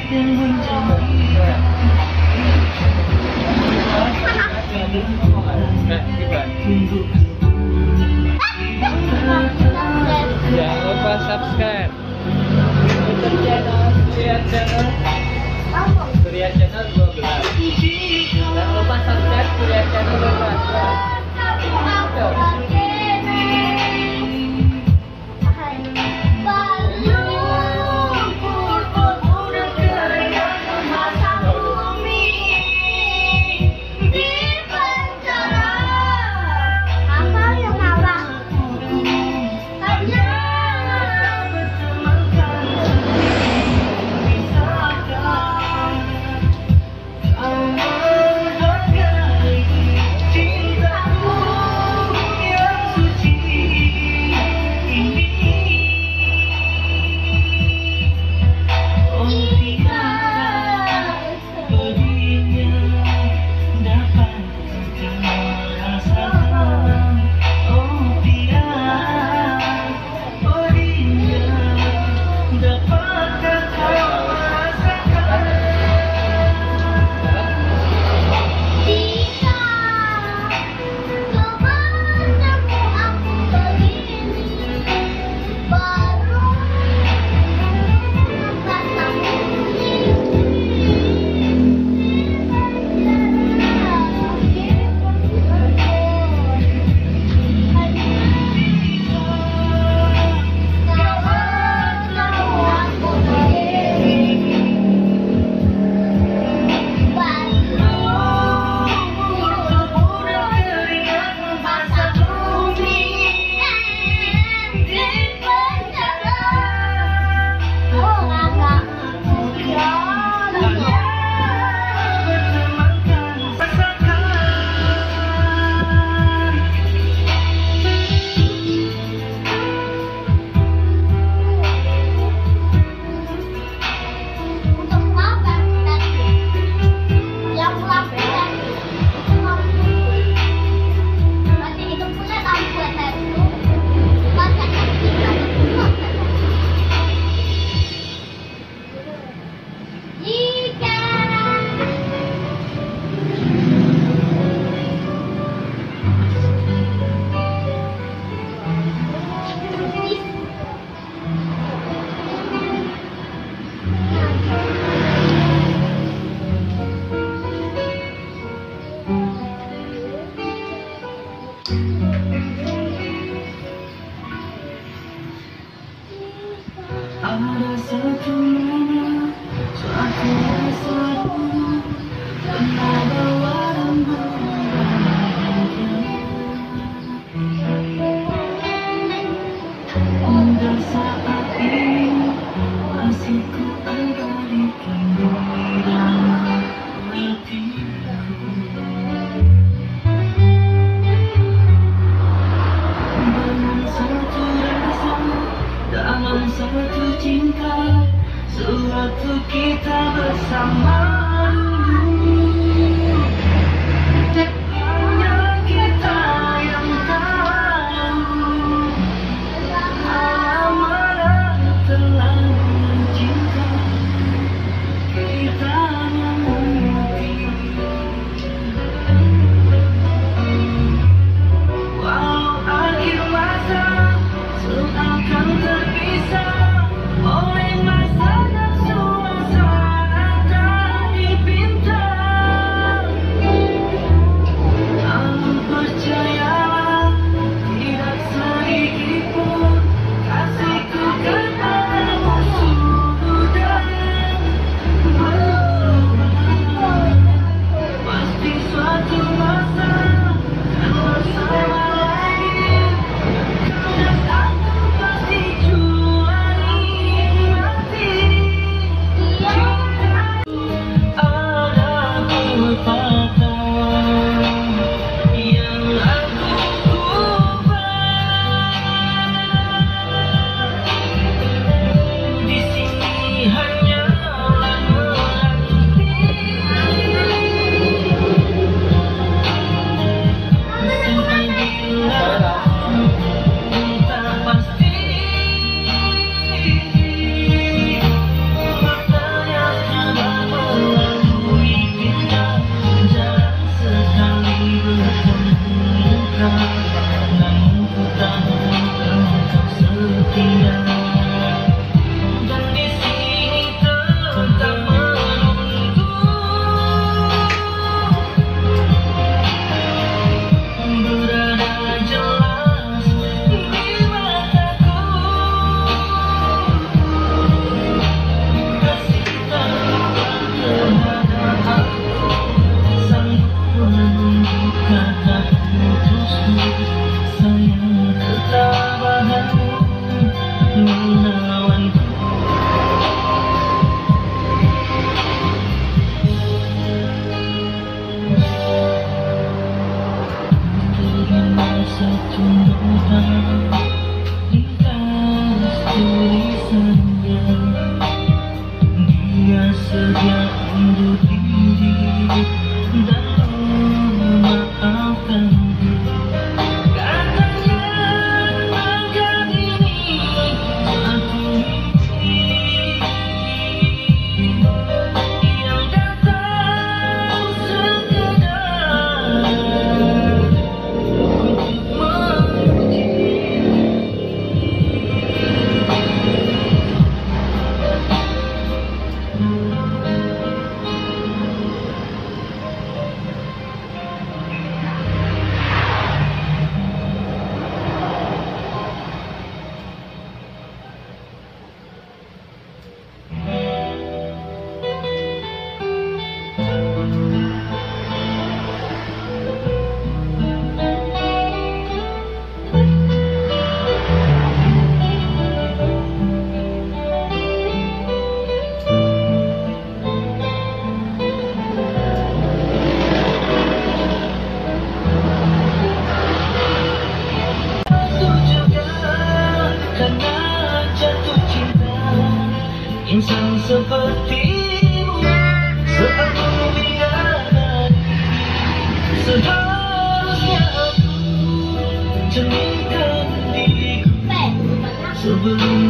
Jangan lupa subscribe YouTube channel Surya Channel 12. Jangan lupa subscribe Surya Channel 12. Ada satu mana suatu rasa dulu pernah bawa untuk saat ini masih ku abadikan di dalam hatiku. Dengan satu rasa, dalam satu cinta, sewaktu kita bersama dulu. Hanya kita yang tahu mana telah mencinta kita mengerti. Walau akhir masa seakan terpisah oleh masa dan suasana tak dipinta. saja undur diri dan memaafkanku. Katanya akan ini aku yang datang sekedar untuk memuji. Insan sepertimu seakan bidadari, seharusnya aku cerminkan diriku sebelum